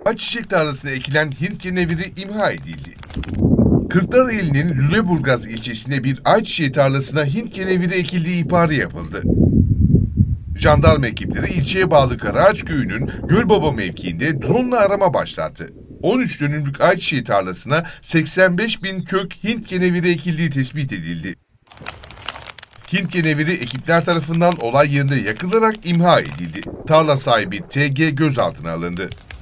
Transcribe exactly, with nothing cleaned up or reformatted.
Ayçiçek tarlasına ekilen Hint keneviri imha edildi. Kırklareli'nin Lüleburgaz ilçesinde bir ayçiçeği tarlasına Hint keneviri ekildiği ihbarı yapıldı. Jandarma ekipleri ilçeye bağlı Karaağaç köyünün Gölbaba mevkiinde drone'la arama başlattı. on üç dönümlük ayçiçeği tarlasına seksen beş bin kök Hint keneviri ekildiği tespit edildi. Hint keneviri ekipler tarafından olay yerinde yakılarak imha edildi. Tarla sahibi T G gözaltına alındı.